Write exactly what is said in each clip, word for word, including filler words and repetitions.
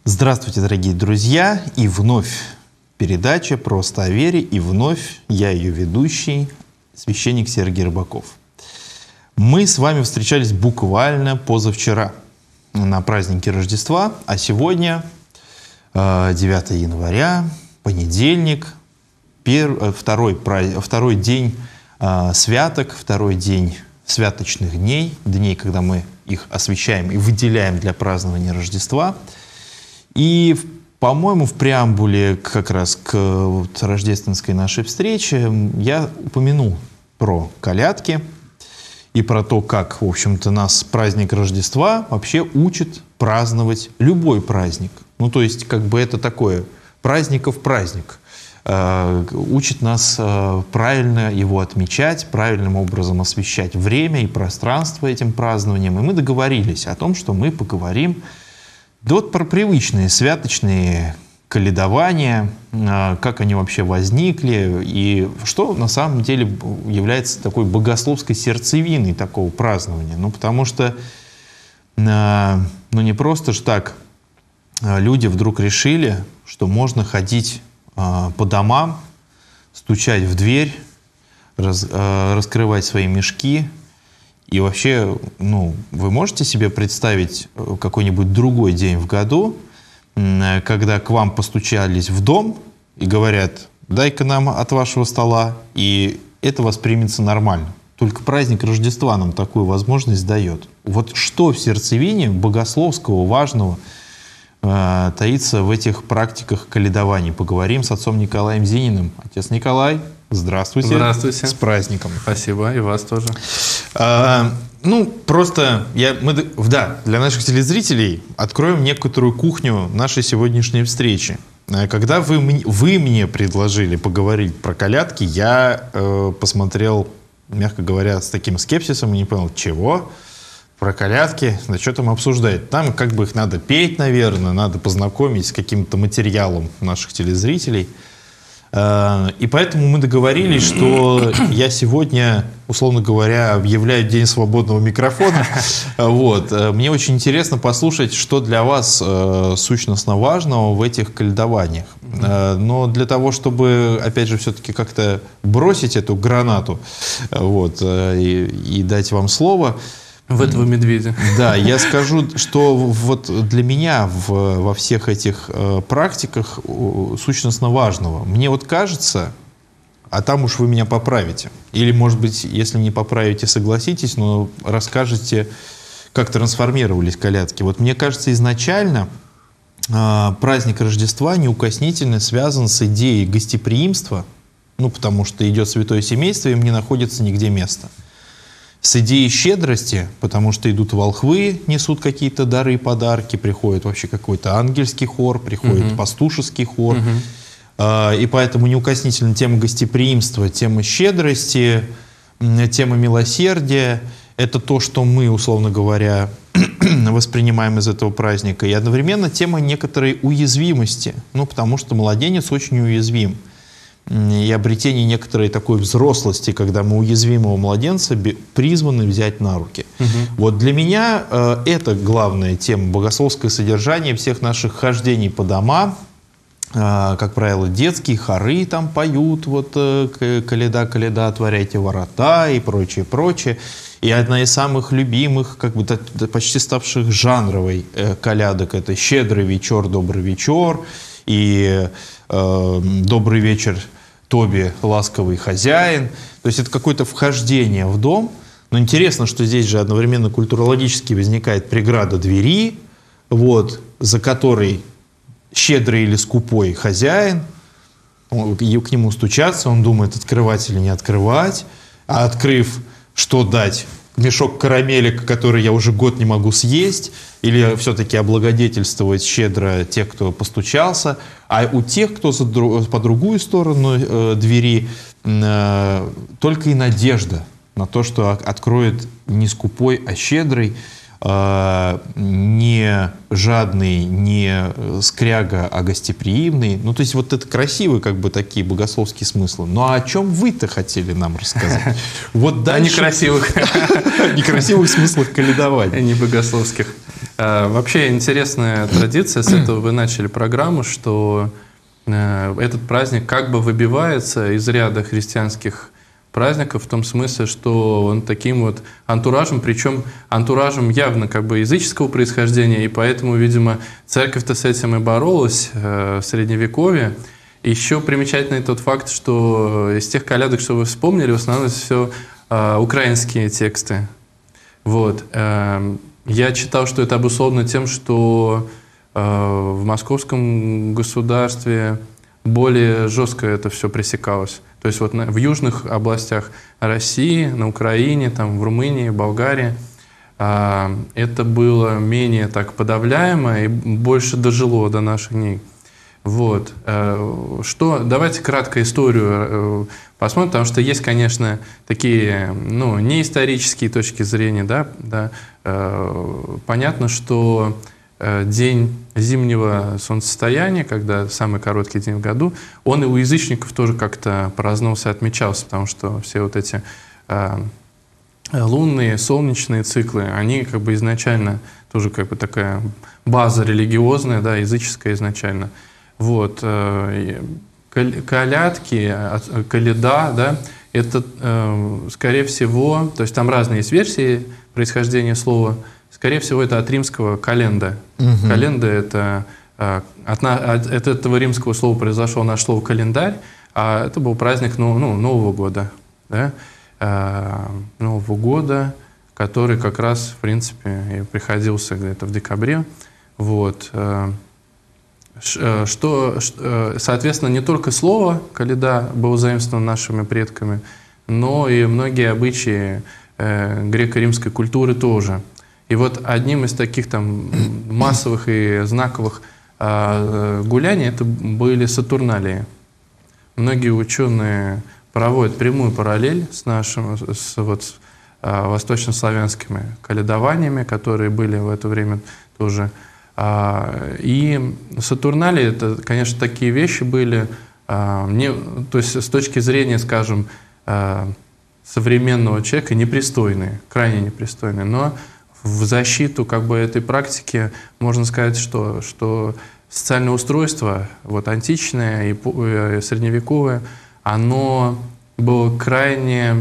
Здравствуйте, дорогие друзья! И вновь передача «Просто о вере», и вновь я ее ведущий, священник Сергей Рыбаков. Мы с вами встречались буквально позавчера на празднике Рождества, а сегодня девятое января, понедельник, пер, второй, второй день святок, второй день святочных дней, дней, когда мы их освящаем и выделяем для празднования Рождества. И, по-моему, в преамбуле как раз к вот рождественской нашей встрече я упомянул про колядки и про то, как, в общем-то, нас праздник Рождества вообще учит праздновать любой праздник. Ну, то есть, как бы это такое праздников праздник. Э, учит нас э, правильно его отмечать, правильным образом освещать время и пространство этим празднованием. И мы договорились о том, что мы поговорим да вот про привычные святочные колядования, как они вообще возникли и что на самом деле является такой богословской сердцевиной такого празднования. Ну, потому что ну, не просто ж так люди вдруг решили, что можно ходить по домам, стучать в дверь, раз, раскрывать свои мешки. И вообще, ну, вы можете себе представить какой-нибудь другой день в году, когда к вам постучались в дом и говорят: дай-ка нам от вашего стола, и это воспримется нормально. Только праздник Рождества нам такую возможность дает. Вот что в сердцевине богословского, важного э, таится в этих практиках колядований? Поговорим с отцом Николаем Зининым. Отец Николай, здравствуйте. Здравствуйте. С праздником. Спасибо, и вас тоже. А, ну, просто я, мы, да, для наших телезрителей откроем некоторую кухню нашей сегодняшней встречи. Когда вы, вы мне предложили поговорить про колядки, я э, посмотрел, мягко говоря, с таким скепсисом и не понял, чего? Про колядки? Да что там обсуждать? Там как бы их надо петь, наверное, надо познакомить с каким-то материалом наших телезрителей. И поэтому мы договорились, что я сегодня, условно говоря, объявляю День свободного микрофона. Вот. Мне очень интересно послушать, что для вас сущностно важного в этих колядованиях. Но для того, чтобы, опять же, все-таки как-то бросить эту гранату, вот, и, и дать вам слово... В этого медведя. Да, я скажу, что вот для меня в, во всех этих э, практиках э, сущностно важного. Мне вот кажется, а там уж вы меня поправите. Или, может быть, если не поправите, согласитесь, но расскажете, как трансформировались колядки. Вот мне кажется, изначально э, праздник Рождества неукоснительно связан с идеей гостеприимства, ну, потому что идет святое семейство, им не находится нигде места. С идеей щедрости, потому что идут волхвы, несут какие-то дары и подарки, приходит вообще какой-то ангельский хор, приходит uh-huh. пастушеский хор. Uh-huh. И поэтому неукоснительно тема гостеприимства, тема щедрости, тема милосердия – это то, что мы, условно говоря, воспринимаем из этого праздника. И одновременно тема некоторой уязвимости, ну, потому что младенец очень уязвим. И обретение некоторой такой взрослости, когда мы уязвимого младенца призваны взять на руки. Угу. Вот для меня э, это главная тема, богословское содержание всех наших хождений по домам. Э, как правило, детские хоры там поют, вот э, «Коляда, коляда, отворяйте ворота» и прочее, прочее. И одна из самых любимых, как бы почти ставших жанровой э, колядок — это «Щедрый вечер, добрый вечер» и э, «Добрый вечер, Тоби, ласковый хозяин». То есть это какое-то вхождение в дом. Но интересно, что здесь же одновременно культурологически возникает преграда двери, вот, за которой щедрый или скупой хозяин. Он, к нему стучаться, он думает, открывать или не открывать. А открыв, что дать? Мешок карамелек, который я уже год не могу съесть, или все-таки облагодетельствовать щедро тех, кто постучался, а у тех, кто за, по другую сторону э, двери, э, только и надежда на то, что откроет не скупой, а щедрый, э, не жадный, не скряга, а гостеприимный. Ну, то есть вот это красивые, как бы, такие богословские смыслы. Ну, а о чем вы-то хотели нам рассказать? Вот дальше... О некрасивых. Некрасивых смыслах колядования. Не богословских. Вообще интересная традиция, с этого вы начали программу, что этот праздник как бы выбивается из ряда христианских праздников в том смысле, что он таким вот антуражем, причем антуражем явно как бы языческого происхождения, и поэтому, видимо, церковь-то с этим и боролась в Средневековье. Еще примечательный тот факт, что из тех колядок, что вы вспомнили, в основном это все украинские тексты. Вот. Я читал, что это обусловлено тем, что в московском государстве более жестко это все пресекалось. То есть вот в южных областях России, на Украине, там, в Румынии, Болгарии это было менее так подавляемо и больше дожило до наших дней. Вот. Что, давайте кратко историю посмотрим, потому что есть, конечно, такие, ну, неисторические точки зрения, да, да. Понятно, что день зимнего солнцестояния, когда самый короткий день в году, он и у язычников тоже как-то праздновался, отмечался, потому что все вот эти э, лунные, солнечные циклы, они как бы изначально тоже как бы такая база религиозная, да, языческая изначально. Вот. Э, колядки, коляда, да, это, э, скорее всего, то есть там разные есть версии происхождения слова. Скорее всего, это от римского календа. Угу. Календа – это от, от этого римского слова произошло наше слово «календарь», а это был праздник ну, ну, Нового года. Да? Нового года, который как раз, в принципе, и приходился где-то в декабре. Вот. Что, соответственно, не только слово «календа» было заимствовано нашими предками, но и многие обычаи греко-римской культуры тоже. И вот одним из таких там массовых и знаковых э, гуляний это были сатурналии. Многие ученые проводят прямую параллель с нашими с, вот, э, восточнославянскими колядованиями, которые были в это время тоже. Э, и сатурналии это, конечно, такие вещи были, э, не, то есть с точки зрения, скажем, э, современного человека непристойные, крайне непристойные, но в защиту как бы этой практики можно сказать, что, что социальное устройство, вот, античное и средневековое, оно было крайне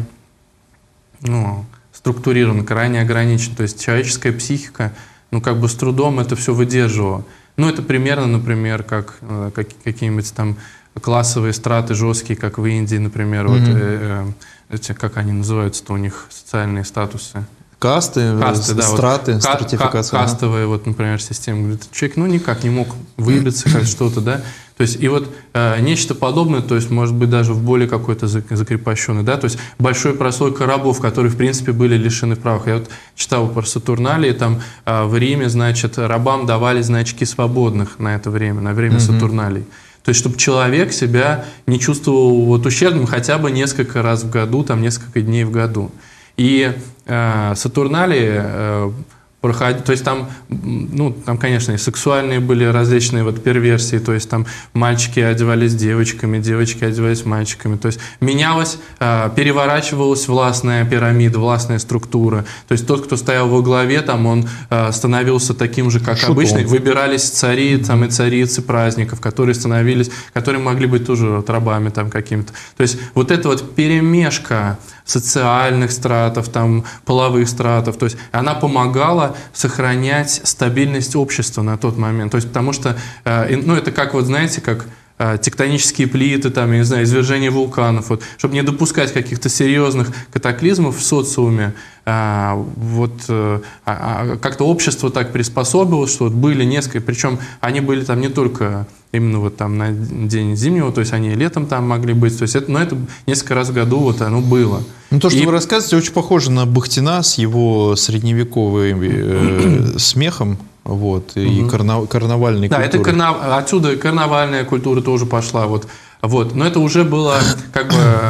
ну, структурировано, крайне ограничено. То есть человеческая психика ну, как бы с трудом это все выдерживала. Ну, это примерно, например, как, как какие-нибудь там классовые страты жесткие, как в Индии, например, mm-hmm. вот, э, э, эти, как они называются-то у них, социальные статусы. Касты, Касты, да, страты, вот, стратификация. Ка кастовая, вот, например, система. Говорит, человек ну, никак не мог выбиться, как что-то, да. То есть, и вот э, нечто подобное, то есть, может быть, даже в более какой-то закрепощенной, да, то есть, большой прослойка рабов, которые, в принципе, были лишены прав. Я вот читал про Сатурналии, там э, в Риме, значит, рабам давали значки свободных на это время, на время mm-hmm. Сатурналий. То есть, чтобы человек себя не чувствовал вот, ущербным хотя бы несколько раз в году, там, несколько дней в году. И э, Сатурналии э, проходили, то есть там, ну, там, конечно, и сексуальные были различные вот перверсии, то есть там мальчики одевались девочками, девочки одевались мальчиками, то есть менялась, э, переворачивалась властная пирамида, властная структура, то есть тот, кто стоял во главе, там он э, становился таким же, как Шутом. Обычный, выбирались цари там, и царицы праздников, которые становились, которые могли быть тоже вот, рабами там какими-то, то есть вот эта вот перемешка социальных стратов, там, половых стратов. То есть она помогала сохранять стабильность общества на тот момент. То есть потому что, э, ну, это как, вот знаете, как э, тектонические плиты, там, я не знаю, извержение вулканов. Вот, чтобы не допускать каких-то серьезных катаклизмов в социуме, э, вот, э, э, как-то общество так приспособилось, что вот были несколько, причем они были там не только именно вот там на день зимнего, то есть они и летом там могли быть, то есть это, но это несколько раз в году вот оно было. Ну, то, что и... вы рассказываете, очень похоже на Бахтина с его средневековым э, смехом, вот, и угу. карнав, карнавальной да, культурой. Это карнав... отсюда карнавальная культура тоже пошла, вот, вот, но это уже было как бы,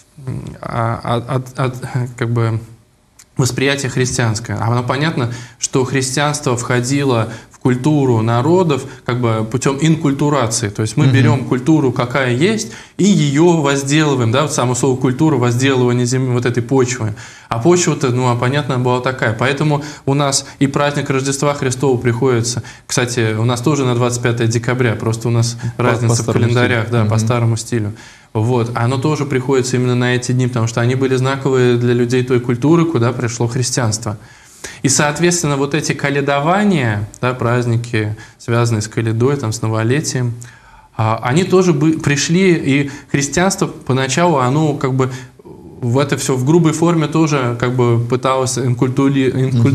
от, от, от, как бы восприятие христианское. А оно понятно, что христианство входило в культуру народов как бы путем инкультурации. То есть мы Мгм. берем культуру, какая есть, и ее возделываем, да, вот само слово культура, возделывание земли, вот этой почвы. А почва-то, ну, а понятно, была такая. Поэтому у нас и праздник Рождества Христова приходится. Кстати, у нас тоже на двадцать пятое декабря, просто у нас По- разница по в календарях, стилю. да, по Мгм. старому стилю. Вот. Оно тоже приходится именно на эти дни, потому что они были знаковые для людей той культуры, куда пришло христианство. И, соответственно, вот эти коледования, да, праздники, связанные с коледой, там, с новолетием, а, они тоже бы пришли, и христианство поначалу, оно как бы в это все в грубой форме тоже как бы пыталось инкультури-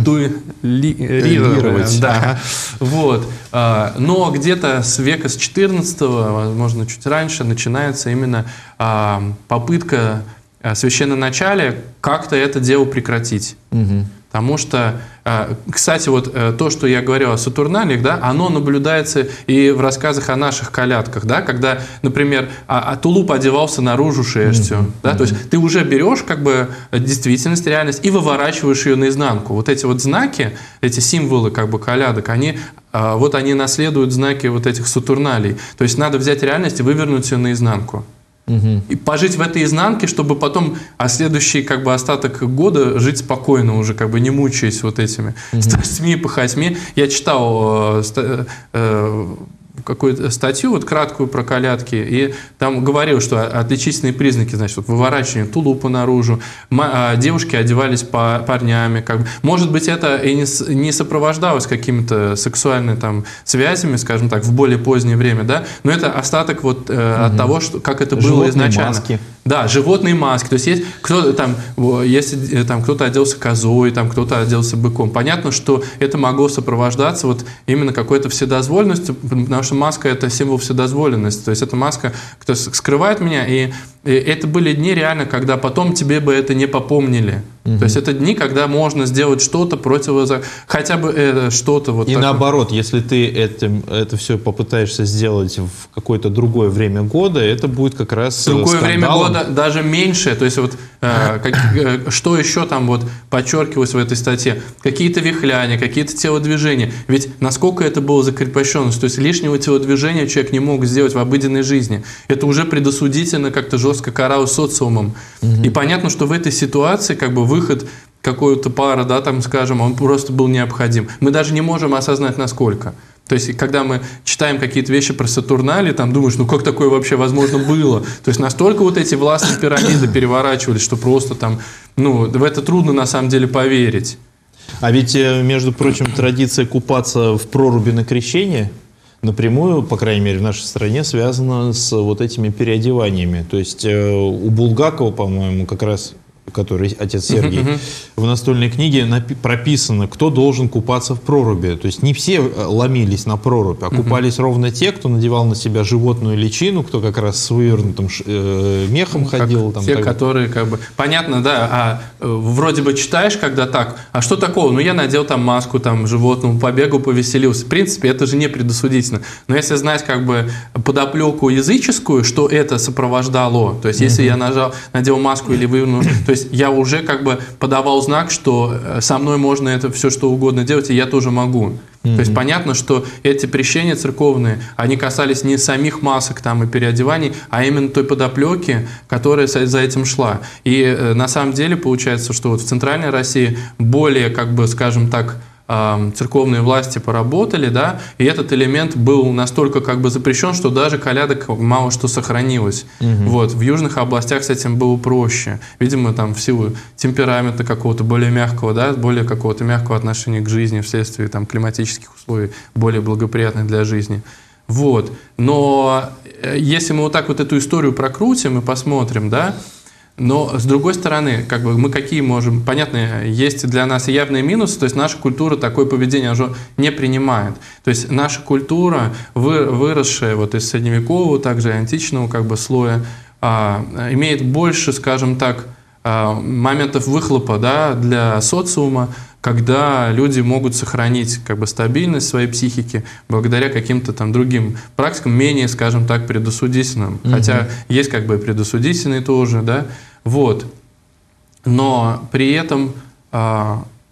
инкультурировать. Да. Ага. Вот. А, Но где-то с века с четырнадцатого, возможно, чуть раньше, начинается именно а, попытка а, священноначалия как-то это дело прекратить. Мгм. Потому что, э, кстати, вот э, то, что я говорил о Сатурналиях, да, оно наблюдается и в рассказах о наших колядках, да, когда, например, а, а тулуп одевался наружу шерстью, Мгм. да, то есть ты уже берешь как бы действительность, реальность и выворачиваешь ее наизнанку. Вот эти вот знаки, эти символы как бы колядок, они а, вот они наследуют знаки вот этих Сатурналей. То есть надо взять реальность и вывернуть ее наизнанку. Мгм. И пожить в этой изнанке, чтобы потом, а следующий как бы остаток года жить спокойно уже, как бы не мучаясь вот этими страстьми и похотьми. Я читал э, ста- э, какую-то статью, вот краткую про колядки, и там говорил, что отличительные признаки, значит, вот выворачивание тулупа наружу, ма- а, девушки одевались па- парнями, как бы. Может быть, это и не, с- не сопровождалось какими-то сексуальными там связями, скажем так, в более позднее время, да, но это остаток вот э, от того, что, как это было Животные изначально. маски. Да, животные маски. То есть есть кто там, во, если э, там кто-то оделся козой, там кто-то оделся быком. Понятно, что это могло сопровождаться вот именно какой-то вседозволенностью, потому что маска – это символ вседозволенности. То есть это маска, кто с- скрывает меня, и, и это были дни реально, когда потом тебе бы это не попомнили. То есть это дни, когда можно сделать что-то противозак... хотя бы э, что-то вот И такое. наоборот, если ты этим, это все попытаешься сделать в какое-то другое время года, это будет как раз э, Другое время скандалом. года даже меньше. То есть вот э, как- э, что еще там вот подчеркивалось в этой статье? Какие-то вихляния, какие-то телодвижения. Ведь насколько это было закрепощенность, то есть лишнего телодвижения человек не мог сделать в обыденной жизни. Это уже предосудительно как-то жестко каралось социумом. И понятно, что в этой ситуации как бы выход какой-то пары, да, там, скажем, он просто был необходим. Мы даже не можем осознать, насколько. То есть, когда мы читаем какие-то вещи про Сатурналии, там думаешь, ну как такое вообще возможно было? То есть, настолько вот эти властные пирамиды переворачивались, что просто там, ну, в это трудно на самом деле поверить. А ведь, э, между прочим, традиция купаться в проруби на крещение напрямую, по крайней мере, в нашей стране, связана с вот этими переодеваниями. То есть э, у Булгакова, по-моему, как раз, который отец Сергий, Мгм, мгм. в настольной книге напи- прописано, кто должен купаться в проруби. То есть не все э, ломились на прорубь, а купались ровно те, кто надевал на себя животную личину, кто как раз с вывернутым ш- э, мехом Как ходил. Там, те, так- которые как бы... Понятно, да, а э, вроде бы читаешь, когда так, а что такого? Ну, я надел там маску там животному, побегал, повеселился. В принципе, это же не предосудительно. Но если знать как бы подоплеку языческую, что это сопровождало, то есть если я нажал, надел маску или вывернул, то есть я уже как бы подавал знак, что э, со мной можно это все что угодно делать, и я тоже могу. То есть понятно, что эти прещения церковные, они касались не самих масок там и переодеваний, а именно той подоплеки, которая за за этим шла. И э, на самом деле получается, что вот в Центральной России более, как бы, скажем так, э, церковные власти поработали, да, и этот элемент был настолько как бы запрещен, что даже колядок мало что сохранилось. Вот. В южных областях с этим было проще. Видимо, там в силу темперамента какого-то более мягкого, да, более какого-то мягкого отношения к жизни вследствие там климатических условий, более благоприятных для жизни. Вот. Но э, если мы вот так вот эту историю прокрутим и посмотрим, да, но, с другой стороны, как бы мы какие можем... Понятно, есть для нас и явные минусы, то есть наша культура такое поведение уже не принимает. То есть наша культура, вы, выросшая вот из средневекового, также и античного как бы слоя, а, имеет больше, скажем так, а, моментов выхлопа, да, для социума, когда люди могут сохранить как бы стабильность своей психики благодаря каким-то там другим практикам, менее, скажем так, предосудительным. Мгм. Хотя есть как бы и предосудительные тоже, да, вот. Но при этом а,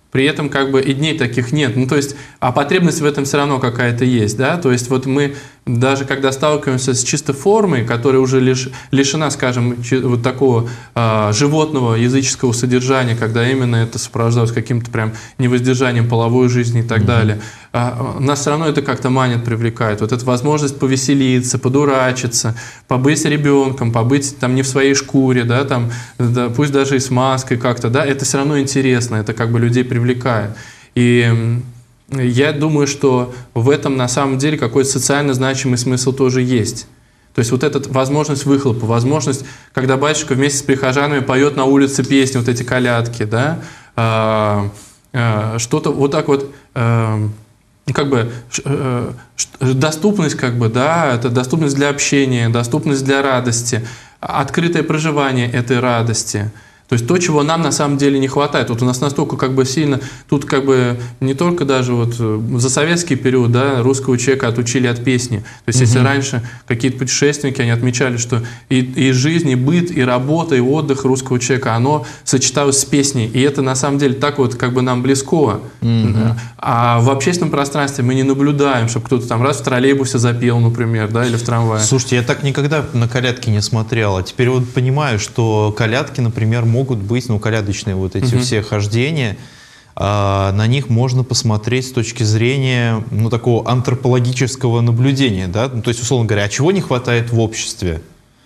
При этом как бы и дней таких нет. Ну, то есть, а потребность в этом все равно какая-то есть, да? То есть, вот мы даже когда сталкиваемся с чисто формой, которая уже лиш, лишена, скажем, вот такого э, животного языческого содержания, когда именно это сопровождалось каким-то прям невоздержанием половой жизни и так mm-hmm. далее, э, нас все равно это как-то манит, привлекает. Вот эта возможность повеселиться, подурачиться, побыть ребенком, побыть там не в своей шкуре, да, там, да, пусть даже и с маской как-то, да, это все равно интересно, это как бы людей привлекает. И я думаю, что в этом на самом деле какой-то социально значимый смысл тоже есть. То есть вот эта возможность выхлопа, возможность, когда батюшка вместе с прихожанами поет на улице песни, вот эти колядки, да, а, а, что-то вот так вот, а, как бы а, доступность, как бы, да, это доступность для общения, доступность для радости, открытое проживание этой радости. То есть то, чего нам на самом деле не хватает. Вот у нас настолько как бы сильно, тут как бы не только даже вот за советский период, да, русского человека отучили от песни. То есть если угу. раньше какие-то путешественники, они отмечали, что и, и жизнь, и быт, и работа, и отдых русского человека, оно сочеталось с песней. И это на самом деле так вот как бы нам близко. Угу. А в общественном пространстве мы не наблюдаем, чтобы кто-то там раз в троллейбусе запел, например, да, или в трамвае. Слушайте, я так никогда на колядки не смотрел. А теперь вот понимаю, что колядки, например, могут быть, ну, колядочные вот эти угу. все хождения, а, на них можно посмотреть с точки зрения, ну, такого антропологического наблюдения, да, ну, то есть, условно говоря, а чего не хватает в обществе?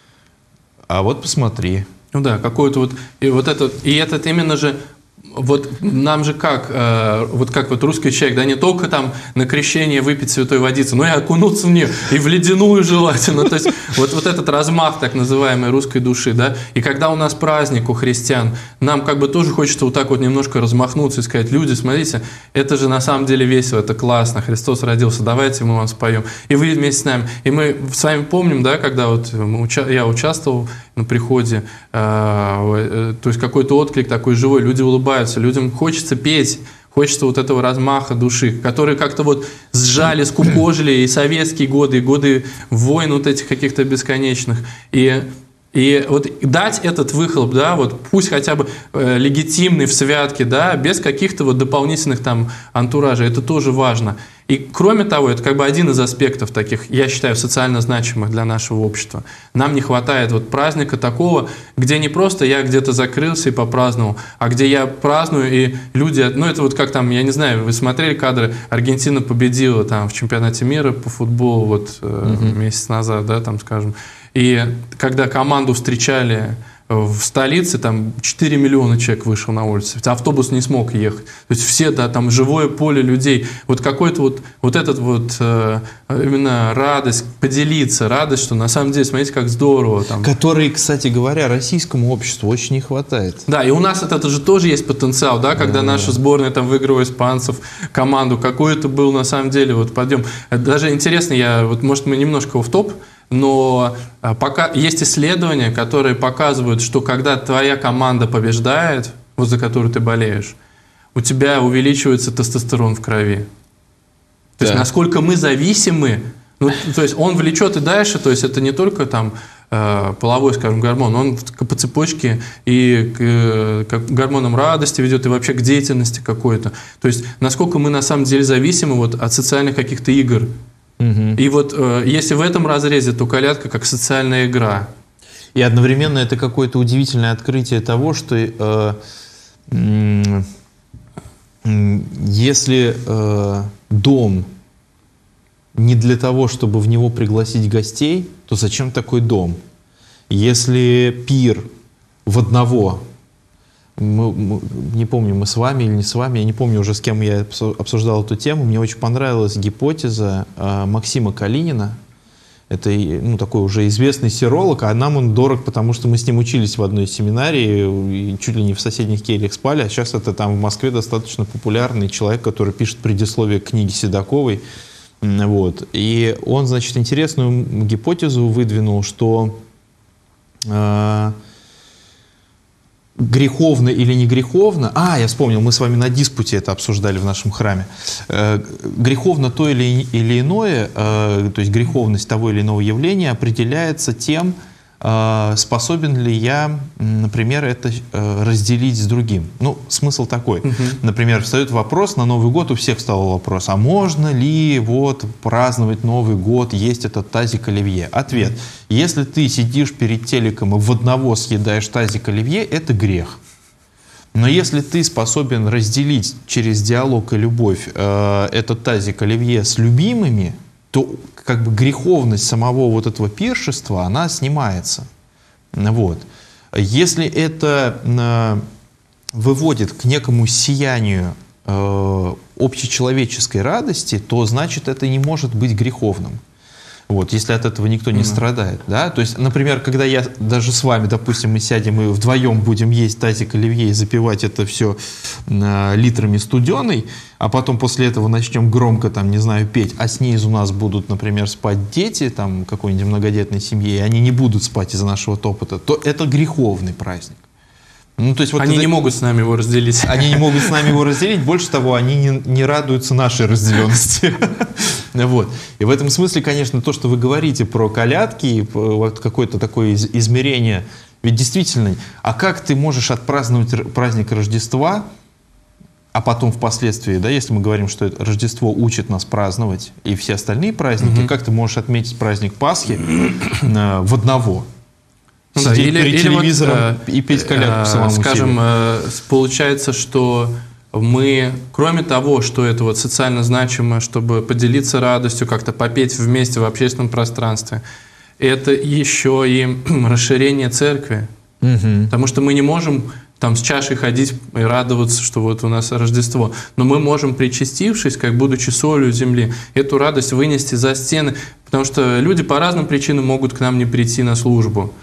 А вот посмотри. Ну да, какой-то вот, и вот этот, и этот именно же, вот нам же как, э, вот как вот русский человек, да, не только там на крещение выпить святой водицы, но и окунуться в нее, и в ледяную желательно. То есть вот, вот этот размах так называемой русской души, да, и когда у нас праздник у христиан, нам как бы тоже хочется вот так вот немножко размахнуться и сказать: люди, смотрите, это же на самом деле весело, это классно, Христос родился, давайте мы вам споем. И вы вместе с нами. И мы с вами помним, да, когда вот я участвовал на приходе, э, то есть какой-то отклик такой живой, люди улыбаются, людям хочется петь, хочется вот этого размаха души, которые как-то вот сжали, скукожили и советские годы, и годы войн вот этих каких-то бесконечных. И, и вот дать этот выхлоп, да, вот пусть хотя бы э, легитимный в святке, да, без каких-то вот дополнительных там антуражей, это тоже важно. И кроме того, это как бы один из аспектов таких, я считаю, социально значимых для нашего общества. Нам не хватает вот праздника такого, где не просто я где-то закрылся и попраздновал, а где я праздную, и люди, ну это вот как там, я не знаю, вы смотрели кадры, Аргентина победила там в чемпионате мира по футболу вот угу. месяц назад, да, там скажем, и когда команду встречали в столице, там четыре миллиона человек вышел на улицу, автобус не смог ехать. То есть все, да, там живое поле людей. Вот какой-то вот, вот этот вот э, именно радость, поделиться, радость, что на самом деле, смотрите, как здорово. Там. Который, кстати говоря, российскому обществу очень не хватает. Да, и у нас это же тоже есть потенциал, да, когда да, наша да. сборная там выиграла испанцев, команду, какой это был на самом деле вот подъем. Даже интересно, я, вот, может, мы немножко в топ, но пока есть исследования, которые показывают, что когда твоя команда побеждает, вот за которую ты болеешь, у тебя увеличивается тестостерон в крови. То да. есть насколько мы зависимы, ну, то есть он влечет и дальше, то есть это не только там э, половой, скажем, гормон, он по цепочке и к, к гормонам радости ведет, и вообще к деятельности какой-то. То есть насколько мы на самом деле зависимы вот от социальных каких-то игр. И вот э, если в этом разрезе, то колядка как социальная игра. И одновременно это какое-то удивительное открытие того, что э, э, если э, дом не для того, чтобы в него пригласить гостей, то зачем такой дом? Если пир в одного, мы, мы, не помню, мы с вами или не с вами, я не помню уже, с кем я обсуждал эту тему, мне очень понравилась гипотеза э, Максима Калинина. Это ну, такой уже известный серолог, а нам он дорог, потому что мы с ним учились в одной семинарии, и чуть ли не в соседних кельях спали, а сейчас это там в Москве достаточно популярный человек, который пишет предисловие к книге Седоковой. Вот. И он, значит, интересную гипотезу выдвинул, что э, греховно или не греховно, а, я вспомнил, мы с вами на диспуте это обсуждали в нашем храме, э, греховно то или, или иное, э, то есть греховность того или иного явления определяется тем, э, способен ли я, например, это э, разделить с другим. Ну, смысл такой. Uh-huh. Например, встает вопрос, на Новый год у всех встал вопрос, а можно ли вот праздновать Новый год, есть этот тазик оливье? Ответ. Uh-huh. Если ты сидишь перед телеком и в одного съедаешь тазик оливье, это грех. Но если ты способен разделить через диалог и любовь э, этот тазик оливье с любимыми, то как бы греховность самого вот этого пиршества, она снимается. Вот. Если это э, выводит к некому сиянию э, общечеловеческой радости, то значит это не может быть греховным. Вот, если от этого никто не mm-hmm. страдает. Да? То есть, например, когда я даже с вами, допустим, мы сядем и вдвоем будем есть тазик оливье и запивать это все э, литрами студеной, а потом после этого начнем громко, там, не знаю, петь, а снизу у нас будут, например, спать дети там, какой-нибудь многодетной семьи, и они не будут спать из-за нашего топота, то это греховный праздник. Ну, то есть, вот они это... не могут с нами его разделить. Они не могут с нами его разделить. Больше того, они не, не радуются нашей разделенности. Вот. И в этом смысле, конечно, то, что вы говорите про колядки, вот какое-то такое измерение, ведь действительно, а как ты можешь отпраздновать праздник Рождества, а потом впоследствии, да, если мы говорим, что это Рождество учит нас праздновать, и все остальные праздники, угу. как ты можешь отметить праздник Пасхи в одного? Ну, сидеть да, или, перед или телевизором вот, и петь колядку э, самому скажем, себе. Э, получается, что мы, кроме того, что это вот социально значимо, чтобы поделиться радостью, как-то попеть вместе в общественном пространстве, это еще и расширение церкви. Угу. Потому что мы не можем там с чашей ходить и радоваться, что вот у нас Рождество. Но мы можем, причастившись, как будучи солью земли, эту радость вынести за стены. Потому что люди по разным причинам могут к нам не прийти на службу.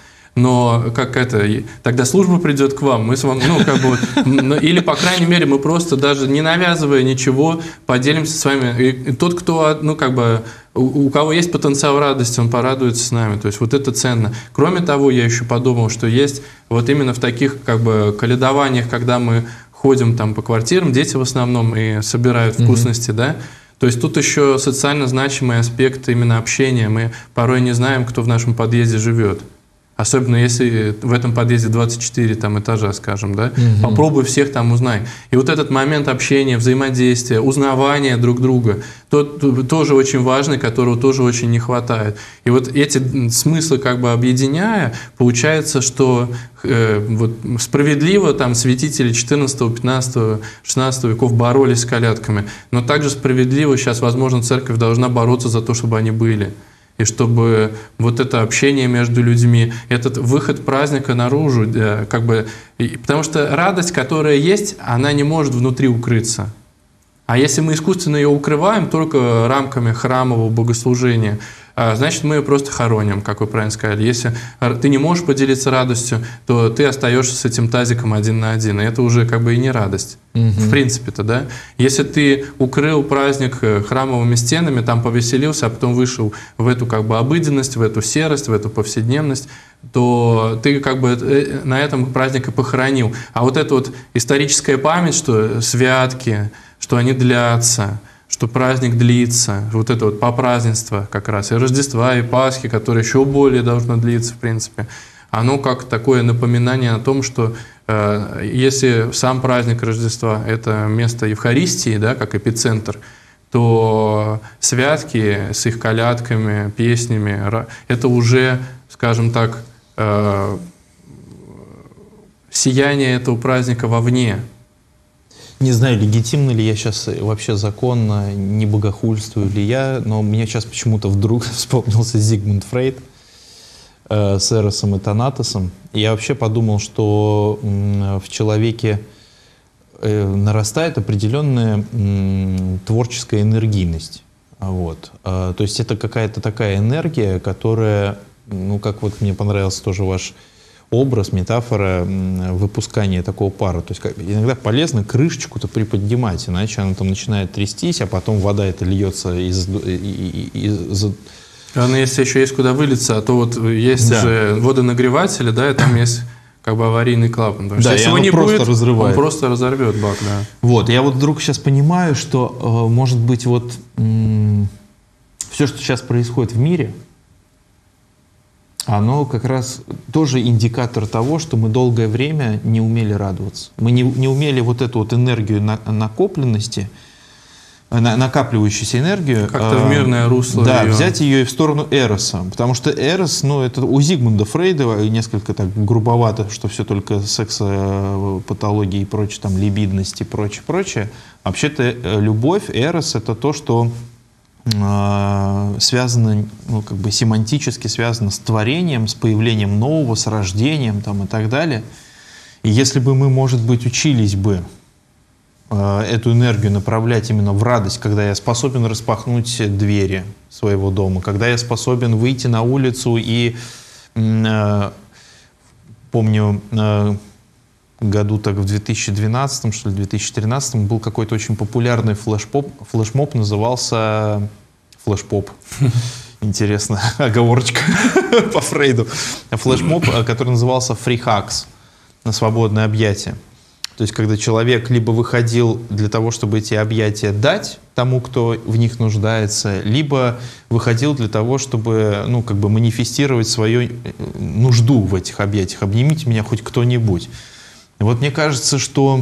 Но как это, тогда служба придет к вам, мы с вами, ну, как бы, ну, или, по крайней мере, мы просто даже не навязывая ничего, поделимся с вами. И, и тот, кто, ну, как бы, у, у кого есть потенциал радости, он порадуется с нами. То есть вот это ценно. Кроме того, я еще подумал, что есть вот именно в таких, как бы, колядованиях, когда мы ходим там по квартирам, дети в основном, и собирают вкусности, mm-hmm. да, то есть тут еще социально значимый аспект именно общения. Мы порой не знаем, кто в нашем подъезде живет. Особенно если в этом подъезде двадцать четыре там, этажа, скажем, да? Угу. Попробуй всех там узнай. И вот этот момент общения, взаимодействия, узнавания друг друга, тот, тоже очень важный, которого тоже очень не хватает. И вот эти смыслы как бы объединяя, получается, что э, вот справедливо там святители четырнадцатого, пятнадцатого, шестнадцатого веков боролись с колядками, но также справедливо сейчас, возможно, церковь должна бороться за то, чтобы они были. И чтобы вот это общение между людьми, этот выход праздника наружу, как бы, потому что радость, которая есть, она не может внутри укрыться. А если мы искусственно ее укрываем только рамками храмового богослужения, значит, мы ее просто хороним, как вы правильно сказали. Если ты не можешь поделиться радостью, то ты остаешься с этим тазиком один на один. И это уже как бы и не радость. Угу. В принципе-то, да? Если ты укрыл праздник храмовыми стенами, там повеселился, а потом вышел в эту как бы обыденность, в эту серость, в эту повседневность, то ты как бы на этом праздник и похоронил. А вот эта вот историческая память, что святки, что они длятся, что праздник длится, вот это вот попразднество как раз, и Рождества, и Пасхи, которое еще более должно длиться, в принципе, оно как такое напоминание о том, что э, если сам праздник Рождества – это место Евхаристии, да, как эпицентр, то святки с их колядками, песнями – это уже, скажем так, э, сияние этого праздника вовне. Не знаю, легитимно ли я сейчас вообще законно, не богохульствую ли я, но мне сейчас почему-то вдруг вспомнился Зигмунд Фрейд э, с Эросом и Танатосом. И я вообще подумал, что э, в человеке э, нарастает определенная э, творческая энергийность. Вот. Э, то есть это какая-то такая энергия, которая, ну как вот мне понравился тоже ваш образ, метафора выпускания такого пара. То есть как, иногда полезно крышечку-то приподнимать, иначе она там начинает трястись, а потом вода это льется из... из, из... Главное, если еще есть куда вылиться, а то вот есть да. же водонагреватели, да, и там есть как бы аварийный клапан. Да, если его не будет, разрывает. Он просто разорвет бак, да. Вот, я вот вдруг сейчас понимаю, что, может быть, вот все, что сейчас происходит в мире, оно как раз тоже индикатор того, что мы долгое время не умели радоваться. Мы не, не умели вот эту вот энергию на, накопленности, на, накапливающуюся энергию... Как-то в мирное русло. Да, ее. взять ее в сторону эроса. Потому что эрос, ну, это у Зигмунда Фрейда, несколько так грубовато, что все только сексопатология и прочее, там, либидность и прочее, прочее. Вообще-то любовь, эрос — это то, что э, связано, ну, как бы семантически связано с творением, с появлением нового, с рождением там, и так далее. И если бы мы, может быть, учились бы эту энергию направлять именно в радость, когда я способен распахнуть двери своего дома, когда я способен выйти на улицу и, э, помню, э, году так в две тысячи двенадцатом, что ли, две тысячи тринадцатом был какой-то очень популярный флешпоп, флешмоб, назывался флешпоп. Интересно, оговорочка по Фрейду. Флешмоб, который назывался Free Hugs, на свободное объятие. То есть, когда человек либо выходил для того, чтобы эти объятия дать тому, кто в них нуждается, либо выходил для того, чтобы, ну, как бы манифестировать свою нужду в этих объятиях. Обнимите меня хоть кто-нибудь. И вот мне кажется, что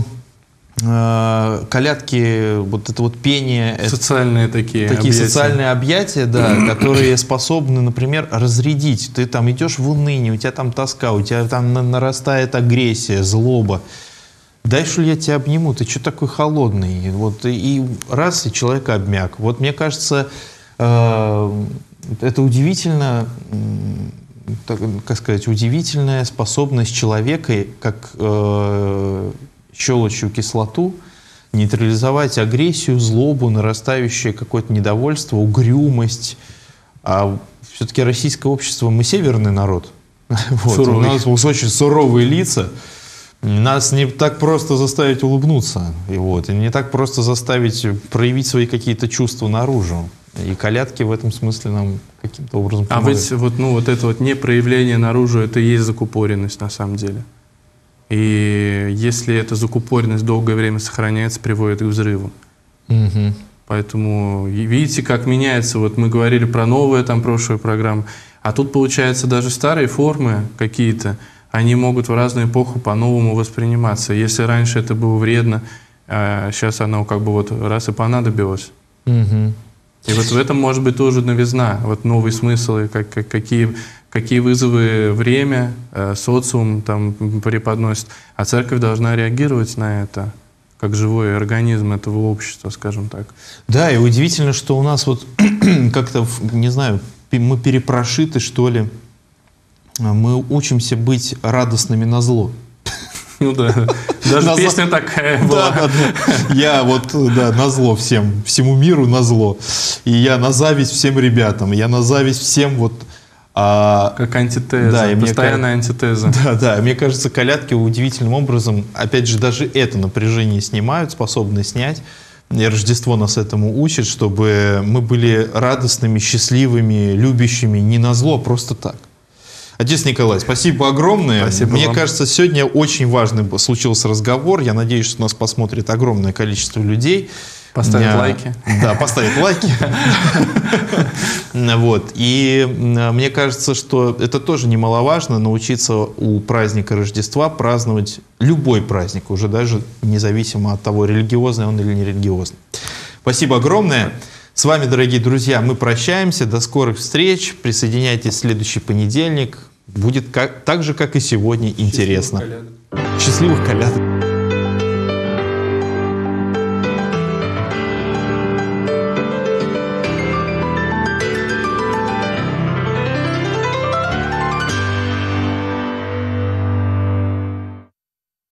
э, колядки, вот это вот пение... Социальные это, такие Такие объятия. социальные объятия, да, которые способны, например, разрядить. Ты там идешь в уныние, у тебя там тоска, у тебя там нарастает агрессия, злоба. Дай, что ли, я тебя обниму, ты что такой холодный? Вот, и раз, и человек обмяк. Вот мне кажется, э, это удивительно, так, как сказать, удивительная способность человека, как э, щелочную кислоту, нейтрализовать агрессию, злобу, нарастающее какое-то недовольство, угрюмость. А все-таки российское общество, мы северный народ. Вот, у нас очень суровые лица. Нас не так просто заставить улыбнуться, и, вот, и не так просто заставить проявить свои какие-то чувства наружу. И колядки в этом смысле нам каким-то образом помогают. А ведь вот, ну, вот это вот непроявление наружу, это и есть закупоренность на самом деле. И если эта закупоренность долгое время сохраняется, приводит к взрыву. Угу. Поэтому видите, как меняется. Вот мы говорили про новые, там, прошлые программы, а тут, получается, даже старые формы какие-то, они могут в разную эпоху по-новому восприниматься. Если раньше это было вредно, а сейчас оно как бы вот раз и понадобилось. Угу. И вот в этом может быть тоже новизна, вот новые смыслы, как, как, какие, какие вызовы время, э, социум там преподносит. А церковь должна реагировать на это, как живой организм этого общества, скажем так. Да, и удивительно, что у нас вот как-то, не знаю, мы перепрошиты, что ли. Мы учимся быть радостными назло. Ну да, даже песня такая была. Да, да. Я вот, да, назло всем, всему миру назло. И я на зависть всем ребятам, я на зависть всем вот... А, как антитеза, да, постоянная мне, антитеза. Да, да, мне кажется, колядки удивительным образом, опять же, даже это напряжение снимают, способны снять. И Рождество нас этому учит, чтобы мы были радостными, счастливыми, любящими, не назло, а просто так. Отец Николай, спасибо огромное. Спасибо Мне вам. кажется, сегодня очень важный случился разговор. Я надеюсь, что нас посмотрит огромное количество людей. Поставят Я... лайки. Да, поставят лайки. Вот. И мне кажется, что это тоже немаловажно, научиться у праздника Рождества праздновать любой праздник, уже даже независимо от того, религиозный он или не религиозный. Спасибо огромное. С вами, дорогие друзья, мы прощаемся. До скорых встреч. Присоединяйтесь в следующий понедельник. Будет как, так же, как и сегодня, интересно. Счастливых колядок. Счастливых колядок.